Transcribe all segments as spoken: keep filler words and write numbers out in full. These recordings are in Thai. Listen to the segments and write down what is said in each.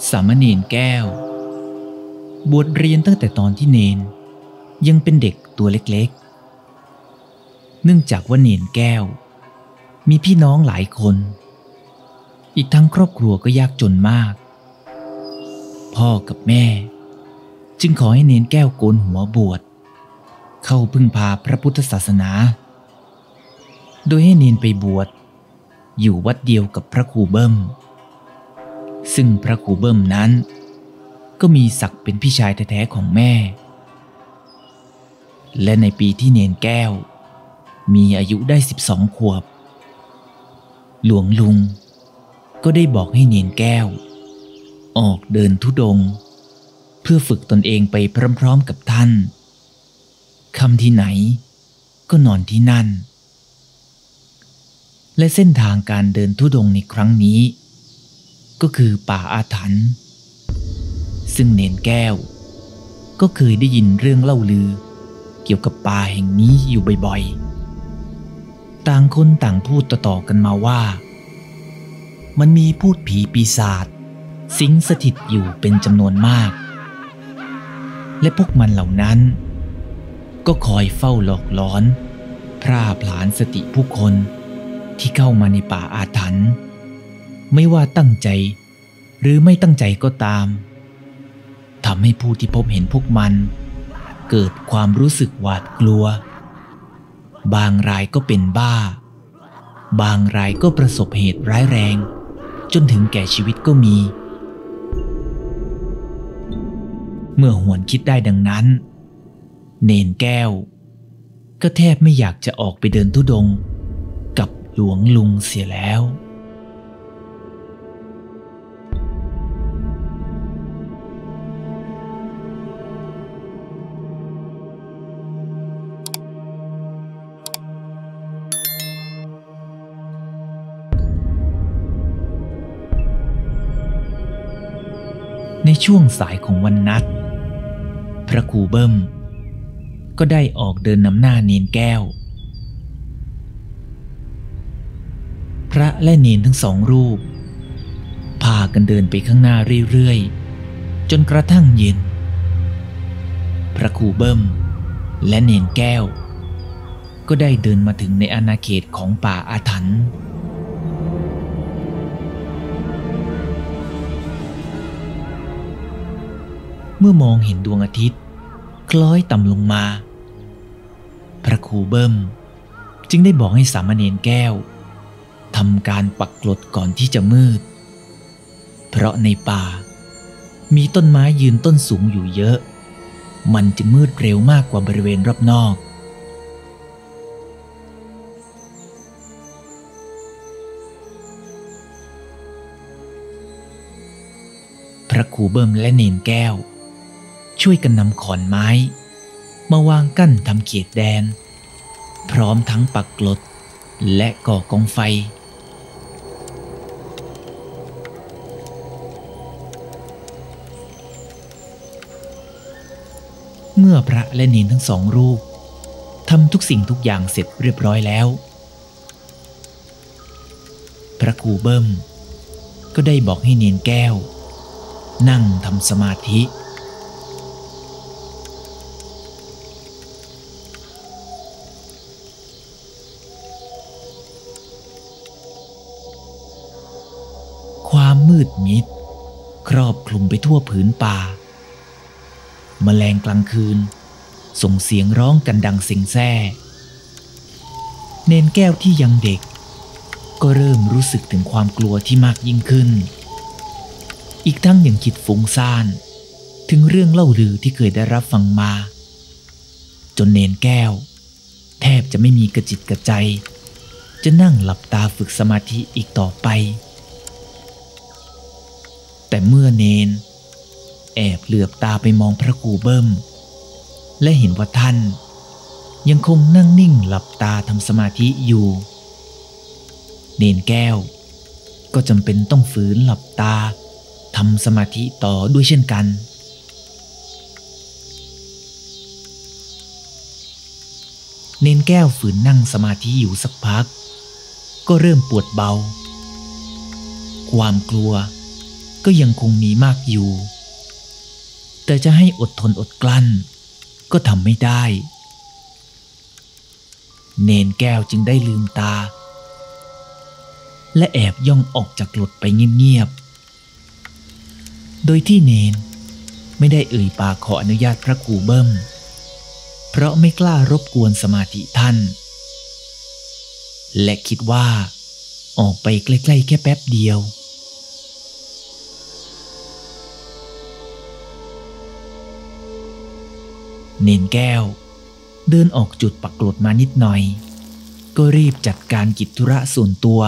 สามเณรแก้วบวชเรียนตั้งแต่ตอนที่เนนยังเป็นเด็กตัวเล็กๆเนื่องจากว่าเนนแก้วมีพี่น้องหลายคนอีกทั้งครอบครัวก็ยากจนมากพ่อกับแม่จึงขอให้เนนแก้วโกนหัวบวชเข้าพึ่งพาพระพุทธศาสนาโดยให้เนนไปบวชอยู่วัดเดียวกับพระครูเบิ้มซึ่งพระครูเบิ้มนั้นก็มีศักดิ์เป็นพี่ชายแท้ๆของแม่และในปีที่เนนแก้วมีอายุได้สิบสองขวบหลวงลุงก็ได้บอกให้เนนแก้วออกเดินธุดงค์เพื่อฝึกตนเองไปพร้อมๆกับท่านค่ำที่ไหนก็นอนที่นั่นและเส้นทางการเดินธุดงค์ในครั้งนี้ก็คือป่าอาถรรพ์ซึ่งเนนแก้วก็เคยได้ยินเรื่องเล่าลือเกี่ยวกับป่าแห่งนี้อยู่บ่อยๆต่างคนต่างพูดต่อๆกันมาว่ามันมีพูดผีปีศาจสิงสถิตอยู่เป็นจำนวนมากและพวกมันเหล่านั้นก็คอยเฝ้าหลอกหลอนพร่าผลาญสติผู้คนที่เข้ามาในป่าอาถรรพ์ไม่ว่าตั้งใจหรือไม่ตั้งใจก็ตามทำให้ผู้ที่พบเห็นพวกมันเกิดความรู้สึกหวาดกลัวบางรายก็เป็นบ้าบางรายก็ประสบเหตุร้ายแรงจนถึงแก่ชีวิตก็มีเมื่อหวนคิดได้ดังนั้นเนนแก้วก็แทบไม่อยากจะออกไปเดินธุดงค์กับหลวงลุงเสียแล้วในช่วงสายของวันนัดพระครูเบิ้มก็ได้ออกเดินนำหน้าเนนแก้วพระและเนนทั้งสองรูปพากันเดินไปข้างหน้าเรื่อยๆจนกระทั่งเย็นพระครูเบิ้มและเนนแก้วก็ได้เดินมาถึงในอาณาเขตของป่าอาถรรพ์เมื่อมองเห็นดวงอาทิตย์คล้อยต่ำลงมาพระครูเบิ้มจึงได้บอกให้สามเณรแก้วทำการปักกลดก่อนที่จะมืดเพราะในป่ามีต้นไม้ยืนต้นสูงอยู่เยอะมันจึงมืดเร็วมากกว่าบริเวณรอบนอกพระครูเบิ้มและเนนแก้วช่วยกันนำขอนไม้มาวางกั้นทำเขตแดนพร้อมทั้งปักกลดและก่อกองไฟเมื่อพระและเนนทั้งสองรูปทำทุกสิ่งทุกอย่างเสร็จเรียบร้อยแล้วพระครูเบิ้มก็ได้บอกให้เนนแก้วนั่งทำสมาธิความมืดมิดครอบคลุมไปทั่วผืนป่าแมลงกลางคืนส่งเสียงร้องกันดังเซ็งแซ่เนนแก้วที่ยังเด็กก็เริ่มรู้สึกถึงความกลัวที่มากยิ่งขึ้นอีกทั้งยังคิดฟุ้งซ่านถึงเรื่องเล่าลือที่เคยได้รับฟังมาจนเนนแก้วแทบจะไม่มีกระจิตกระใจจะนั่งหลับตาฝึกสมาธิอีกต่อไปแต่เมื่อเนนแอบเหลือบตาไปมองพระครูเบิ้มและเห็นว่าท่านยังคงนั่งนิ่งหลับตาทำสมาธิอยู่เนนแก้วก็จำเป็นต้องฝืนหลับตาทำสมาธิต่อด้วยเช่นกันเนนแก้วฝืนนั่งสมาธิอยู่สักพักก็เริ่มปวดเบาความกลัวก็ยังคงมีมากอยู่แต่จะให้อดทนอดกลั้นก็ทำไม่ได้เนนแก้วจึงได้ลืมตาและแอบย่องออกจากกรดไปเงียบๆโดยที่เนนไม่ได้เอ่ยปากขออนุญาตพระครูเบิ้มเพราะไม่กล้ารบกวนสมาธิท่านและคิดว่าออกไปใกล้ๆแค่แป๊บเดียวเนนแก้วเดินออกจุดปักกรดมานิดหน่อยก็รีบจัดการกิจธุระส่วนตัว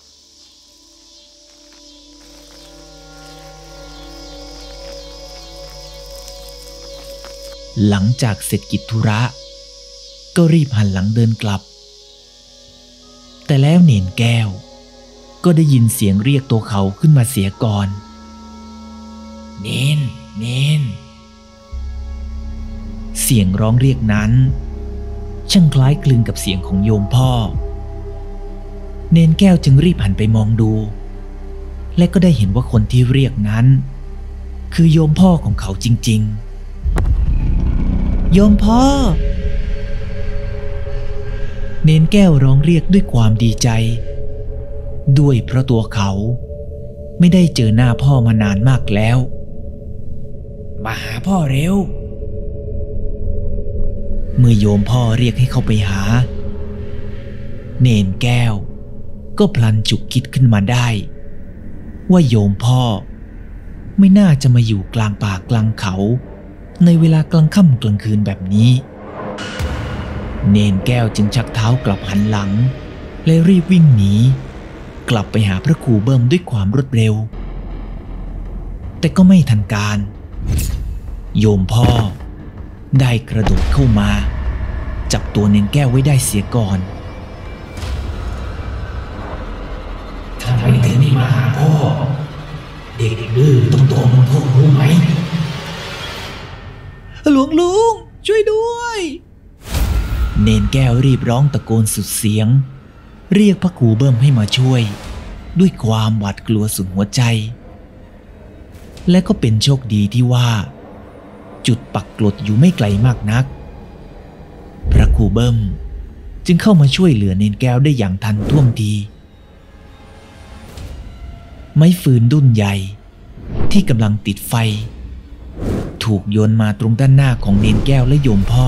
หลังจากเสร็จกิจธุระก็รีบหันหลังเดินกลับแต่แล้วเนนแก้วก็ได้ยินเสียงเรียกตัวเขาขึ้นมาเสียก่อนเนนเนนเสียงร้องเรียกนั้นช่างคล้ายคลึงกับเสียงของโยมพ่อเนนแก้วจึงรีบหันไปมองดูและก็ได้เห็นว่าคนที่เรียกนั้นคือโยมพ่อของเขาจริงๆโยมพ่อเนนแก้วร้องเรียกด้วยความดีใจด้วยเพราะตัวเขาไม่ได้เจอหน้าพ่อมานานมากแล้วมาหาพ่อเร็วเมื่อโยมพ่อเรียกให้เข้าไปหาเนนแก้วก็พลันฉุกคิดขึ้นมาได้ว่าโยมพ่อไม่น่าจะมาอยู่กลางป่ากลางเขาในเวลากลางค่ำกลางคืนแบบนี้เนนแก้วจึงชักเท้ากลับหันหลังและรีบวิ่งหนีกลับไปหาพระครูเบิ้มด้วยความรวดเร็วแต่ก็ไม่ทันการโยมพ่อได้กระโดดเข้ามาจับตัวเนนแก้วไว้ได้เสียก่อนทำไมถึงไม่มาหาพ่อเด็กดื้อต้องโดนลงโทษรู้ไหมหลวงลุงช่วยด้วยเนนแก้วรีบร้องตะโกนสุดเสียงเรียกพระครูเบิ้มให้มาช่วยด้วยความหวาดกลัวสุดหัวใจและก็เป็นโชคดีที่ว่าจุดปักกรดอยู่ไม่ไกลมากนักพระครูเบิ้มจึงเข้ามาช่วยเหลือเนนแก้วได้อย่างทันท่วงทีไม้ฟืนดุ้นใหญ่ที่กำลังติดไฟถูกโยนมาตรงด้านหน้าของเนนแก้วและโยมพ่อ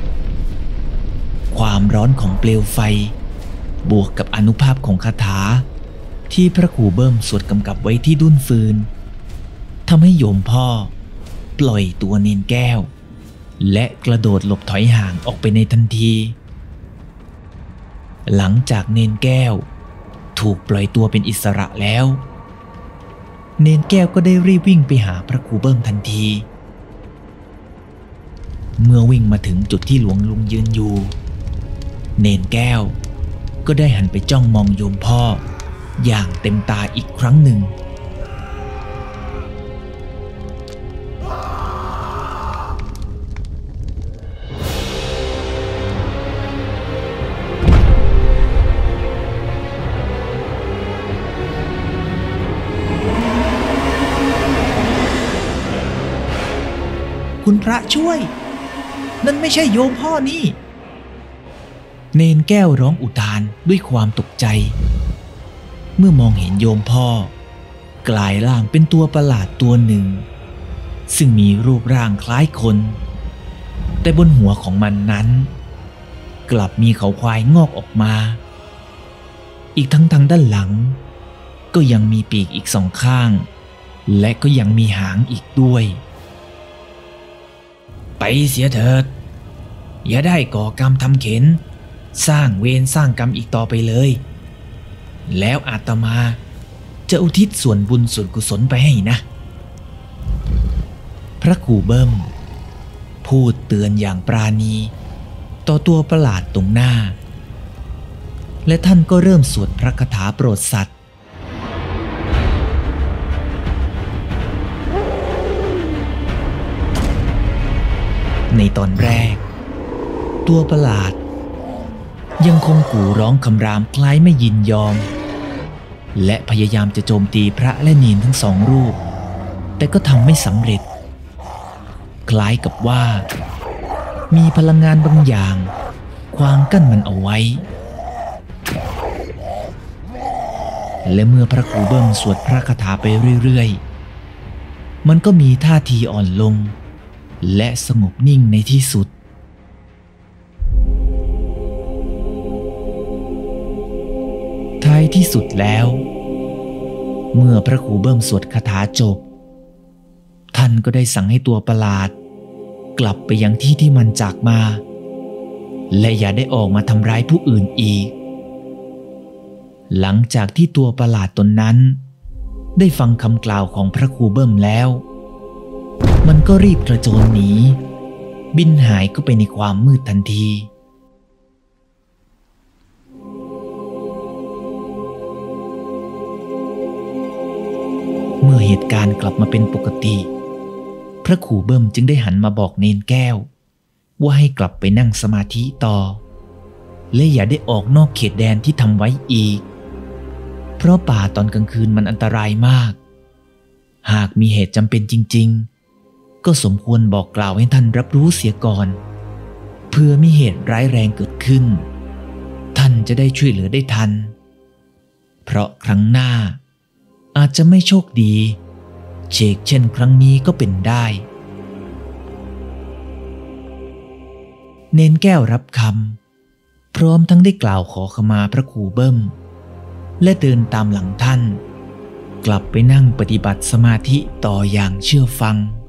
ความร้อนของเปลวไฟบวกกับอานุภาพของคาถาที่พระครูเบิ้มสวดกำกับไว้ที่ดุ้นฟืนทำให้โยมพ่อปล่อยตัวเนนแก้วและกระโดดหลบถอยห่างออกไปในทันทีหลังจากเนนแก้วถูกปล่อยตัวเป็นอิสระแล้วเนนแก้วก็ได้รีบวิ่งไปหาพระครูเบิ้มทันทีเมื่อวิ่งมาถึงจุดที่หลวงลุงยืนอยู่เนนแก้วก็ได้หันไปจ้องมองโยมพ่ออย่างเต็มตาอีกครั้งหนึ่งคุณพระช่วยนั่นไม่ใช่โยมพ่อนี่เนนแก้วร้องอุทานด้วยความตกใจเมื่อมองเห็นโยมพ่อกลายร่างเป็นตัวประหลาดตัวหนึ่งซึ่งมีรูปร่างคล้ายคนแต่บนหัวของมันนั้นกลับมีเขาควายงอกออกมาอีกทั้งทางด้านหลังก็ยังมีปีกอีกสองข้างและก็ยังมีหางอีกด้วยไปเสียเถิดอย่าได้ก่อกรรมทำเข็ญสร้างเวรสร้างกรรมอีกต่อไปเลยแล้วอาตมาจะอุทิศส่วนบุญส่วนกุศลไปให้นะพระครูเบิ้มพูดเตือนอย่างปราณีต่อตัวประหลาดตรงหน้าและท่านก็เริ่มสวดพระคาถาโปรดสัตว์ในตอนแรกตัวประหลาดยังคงกู่ร้องคำรามคล้ายไม่ยินยอมและพยายามจะโจมตีพระและเนนทั้งสองรูปแต่ก็ทำไม่สำเร็จคล้ายกับว่ามีพลังงานบางอย่างขวางกั้นมันเอาไว้และเมื่อพระครูเบิ้มสวดพระคาถาไปเรื่อยๆมันก็มีท่าทีอ่อนลงและสงบนิ่งในที่สุดท้ายที่สุดแล้วเมื่อพระครูเบิ้มสวดคาถาจบท่านก็ได้สั่งให้ตัวประหลาดกลับไปยังที่ที่มันจากมาและอย่าได้ออกมาทำร้ายผู้อื่นอีกหลังจากที่ตัวประหลาดตนนั้นได้ฟังคำกล่าวของพระครูเบิ้มแล้วมันก็รีบกระโจนหนีบินหายเข้าไปในความมืดทันทีเมื่อเหตุการณ์กลับมาเป็นปกติพระครูเบิ้มจึงได้หันมาบอกเนนแก้วว่าให้กลับไปนั่งสมาธิต่อและอย่าได้ออกนอกเขตแดนที่ทำไว้อีกเพราะป่าตอนกลางคืนมันอันตรายมากหากมีเหตุจำเป็นจริงๆก็สมควรบอกกล่าวให้ท่านรับรู้เสียก่อนเพื่อมีเหตุร้ายแรงเกิดขึ้นท่านจะได้ช่วยเหลือได้ทันเพราะครั้งหน้าอาจจะไม่โชคดีเชกเช่นครั้งนี้ก็เป็นได้เนนแก้วรับคำพร้อมทั้งได้กล่าวขอขมาพระครูเบิ้มและเดินตามหลังท่านกลับไปนั่งปฏิบัติสมาธิต่ออย่างเชื่อฟัง